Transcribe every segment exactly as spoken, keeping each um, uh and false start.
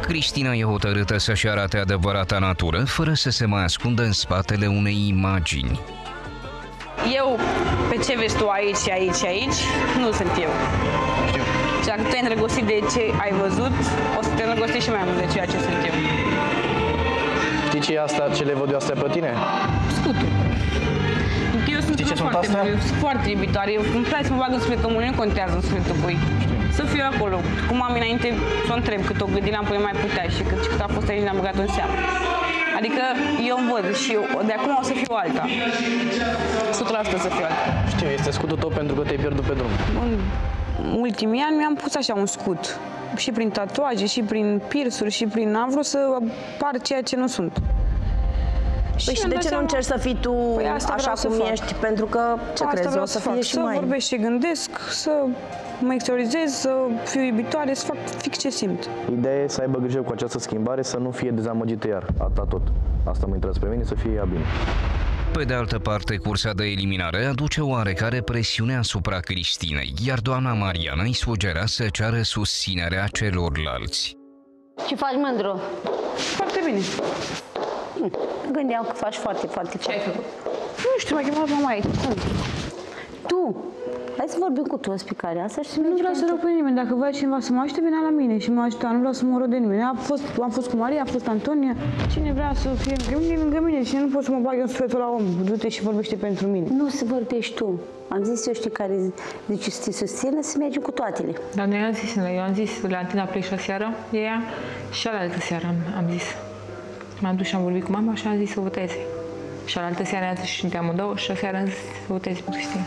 Cristina e hotărâtă să-și arate adevărata natură, fără să se mai ascundă în spatele unei imagini. Eu, pe ce vezi tu aici, aici, aici, nu sunt eu. Și dacă tu ai îndrăgostit de ce ai văzut, o să te îndrăgostești și mai mult de ceea ce sunt eu. Știi ce e asta, ce le văd eu astea pe tine? Scutul. Eu sunt, foarte, eu sunt foarte iubitoare, eu îmi place să mă bag în sufletul omului, nu contează în sufletul cui. Să fiu acolo. Cum am înainte să o întreb cât o gândiram până mai putea și cât, și cât a fost aici, ne-am băgat în seamă. Adică eu îmi văd și eu, de acum o să fiu alta. o sută la sută să fiu alta. Știu, este scutul tău pentru că te-ai pierdut pe drum. În ultimii ani mi-am pus așa un scut. Și prin tatuaje, și prin piercuri, și prin... Am vrut să par ceea ce nu sunt. Păi și, și de ce seama... nu încerci să fii tu păi așa cum ești? Pentru că, ce asta crezi, o să, să fie și să mai... Să vorbesc și gândesc, să mă exteriorizez, să fiu iubitoare, să fac fix ce simt. Ideea e să aibă grijă cu această schimbare, să nu fie dezamăgită iar, atâta tot. Asta mă interesează pe mine, să fie ea bine. Pe de altă parte, cursa de eliminare aduce oarecare presiune asupra Cristinei, iar doamna Mariana îi sugera să ceară susținerea celorlalți. Ce faci, mândru? Foarte bine. Gândeam că faci foarte, foarte, Ce ai foarte. făcut? Nu știu, m-a chemat mama aici. Tu? Hai să vorbim cu tu explicarea asta și să Nu vreau să rog pe nimeni. Dacă vrea cineva să mă ajute, venea la mine și mă ajuta. Nu vreau să mă rog de nimeni. Am fost, am fost cu Maria, a fost Antonia. Cine vrea să fie lângă mine, lângă mine. Cine nu pot să mă bag în sufletul la om. Du-te și vorbește pentru mine. Nu să vorbești tu. Am zis eu, știi care zice să te susțină, să mergem cu toatele. Dar noi am zis, eu am zis la Antena Play și seară, de ea, și alaltă seară am, am zis. M-am dus și am vorbit cu mama și am zis să voteze. Și alaltă seară am zis și de amândouă și aseară am zis să voteze pe Cristina.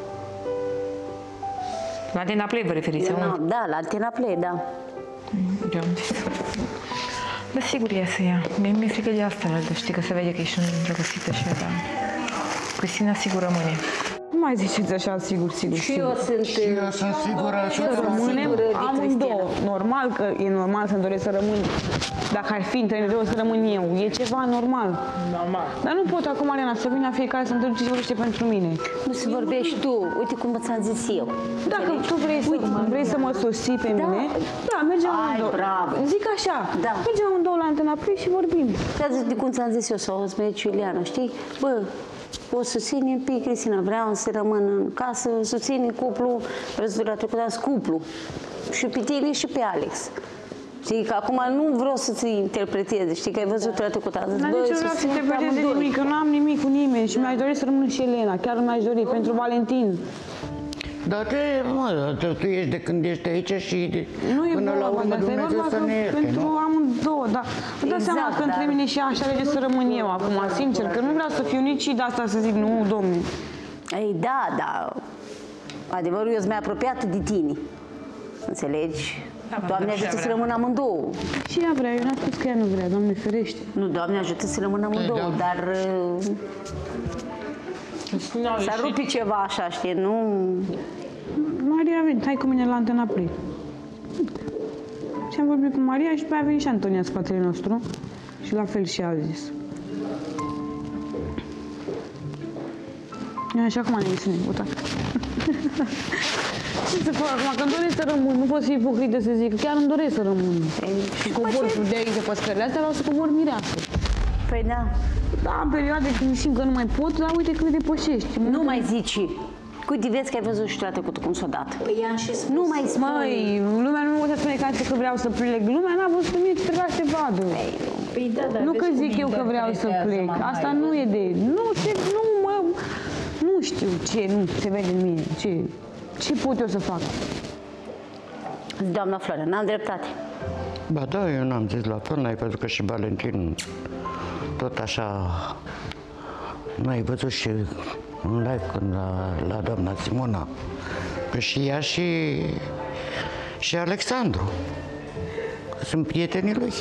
La Antena Play vă referiți, da, nu? Da, la Antena Play, da. Eu am zis. Da, sigur e să ia. Mie mi-e frică de asta, știi că se vede că ești îndrăgostită și ea, dar Cristina sigur rămâne. Nu mai ziceți așa, sigur, sigur, și sigur. Eu sunt, și eu sunt sigură. Să rămânem amândouă. Normal că e normal să-mi doresc să rămân. Dacă ar fi între noi să rămân eu. E ceva normal. Normal. Dar nu pot acum, Alena, să vină fiecare să-mi duce și vorbește pentru mine. Nu să vorbești tu. Uite cum ți-am zis eu. Dacă tu vrei să, vrei să mă susții pe mine, da, mergem amândouă. Bravo. Zic așa, da. Mergem amândouă la Antena Play și vorbim. De cum ți-am zis eu, sau o să mergi Iuliana, știi? Bă, o susține pe Cristina, vreau să rămân în casă, susține cuplu, văzut la trecut cuplu. Și pe tine și pe Alex. Știi, că acum nu vreau să-ți interpreteze, știi, că ai văzut la trecut. Dar nici nu vreau să interpreteze nimic, că nu am nimic cu nimeni și mi-aș dori să rămân și Elena, chiar mi-aș dori, pentru Valentin. Dar te, mă, tu ești de când ești aici și de, nu e până la urmă Dumnezeu să ne ierte, pentru nu? amândouă, dar vă dați seama că între mine și ea așa alege să rămân eu acum, sincer, că nu vreau să fiu nici de asta să zic, nu, domne. Ei, da, da, adevărul eu sunt mai apropiată de tine, înțelegi? Doamne ajută să rămână amândouă. Și ea vrea, eu n-am spus că ea nu vrea, Doamne ferește. Nu, Doamne ajută să rămână amândouă, dar s-ar rupi ceva așa, știi, nu... Maria a venit, hai cu mine la Antena Play. Și am vorbit cu Maria și după aia a venit și Antonia în spatele nostru. Și la fel și a zis. Și acum ne emisiune, uita. Ce să fac acum? Că îmi doresc să rămân, nu pot fi ipocrită să zic, chiar îmi doresc să rămân. Și cobor de aici, pe scările astea, vreau să cobor mireasă. Păi da. Da, în perioade când simt că nu mai pot, dar uite cât le depășești. Nu mai zici. Uite, vezi că ai văzut și la trecutul cum s-a dat. Păi i-am și spus. Nu mai spui. Măi, lumea nu poate spune că vreau să plec. Lumea n-a văzut mie ce trebuia să te vadă. Păi da, dar nu că zic eu că vreau să plec. Asta nu e de... Nu, se, nu, mă... Nu știu ce nu se vede în mine. Ce, ce pot eu să fac? Doamna Florea, n-am dreptate. Ba da, eu n-am zis la fel, n-ai văzut că și Valentin tot așa... N-ai văzut și în live când la, la doamna Simona, că și ea și, și Alexandru, că sunt prietenii lui.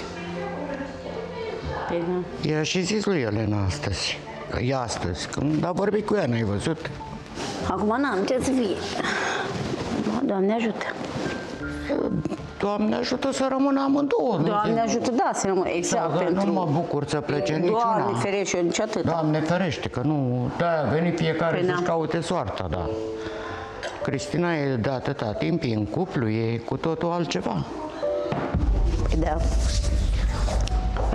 I-a și zis lui Elena astăzi, e astăzi, când a vorbit cu ea, n-ai văzut? Acum n-am ce să fie. Doamne ajută. Doamne ajută să rămână amândouă. Doamne ajută, da, să rămână, exact. Da, pentru... Nu mă bucur să plece niciuna. Doamne ferește, eu nici atât. Doamne ferește, că nu... Da, a venit fiecare păi să-și caute soarta, da. Cristina e de atâta timp, e în cuplu, e cu totul altceva. Da.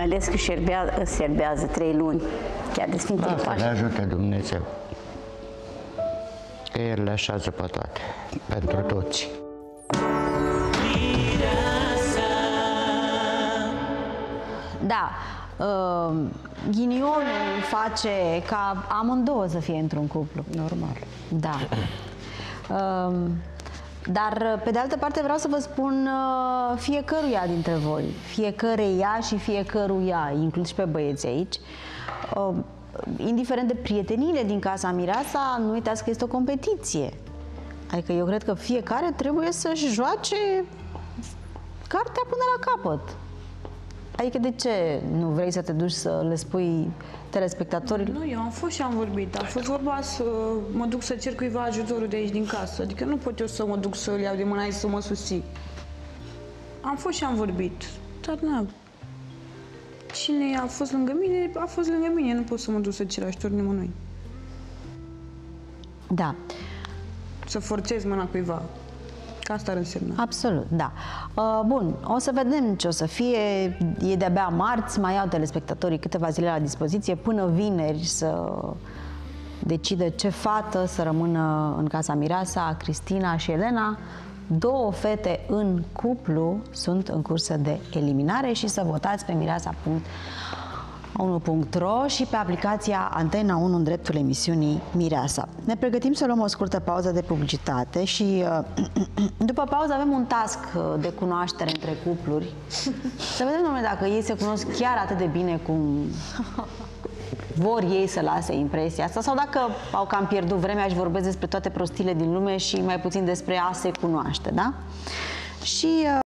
ales că șerbează, serbează trei luni, chiar de Sfintele Asta Paște. le ajute Dumnezeu. Că El le așează pe toate, pentru toți. Da, uh, ghinionul face ca amândouă să fie într-un cuplu. Normal. Da. Uh, dar, pe de altă parte, vreau să vă spun uh, fiecăruia dintre voi, fiecăreia și fiecăruia, inclus și pe băieți aici, uh, indiferent de prieteniile din casa mireasa, nu uitați că este o competiție. Adică eu cred că fiecare trebuie să-și joace cartea până la capăt. Adică de ce nu vrei să te duci să le spui telespectatorilor? Nu, eu am fost și am vorbit. A fost vorba să mă duc să cer cuiva ajutorul de aici din casă. Adică nu pot eu să mă duc să-l iau de mâna și să mă susțin. Am fost și am vorbit. Dar nu. Cine a fost lângă mine, a fost lângă mine. Nu pot să mă duc să cer ajutor nimănui. Da. Să forțez mâna cuiva. Că asta ar însemna. Absolut, da. Uh, bun, o să vedem ce o să fie. E de-abia marți, mai au telespectatorii câteva zile la dispoziție până vineri să decide ce fată să rămână în casa mireasa, Cristina și Elena. Două fete în cuplu sunt în cursă de eliminare și să votați pe mireasa punct unu punct ro și pe aplicația Antena unu în dreptul emisiunii Mireasa. Ne pregătim să luăm o scurtă pauză de publicitate și după pauză avem un task de cunoaștere între cupluri. Să vedem, domnule, dacă ei se cunosc chiar atât de bine cum vor ei să lase impresia asta sau dacă au cam pierdut vremea și vorbesc despre toate prostiile din lume și mai puțin despre a se cunoaște, da? Și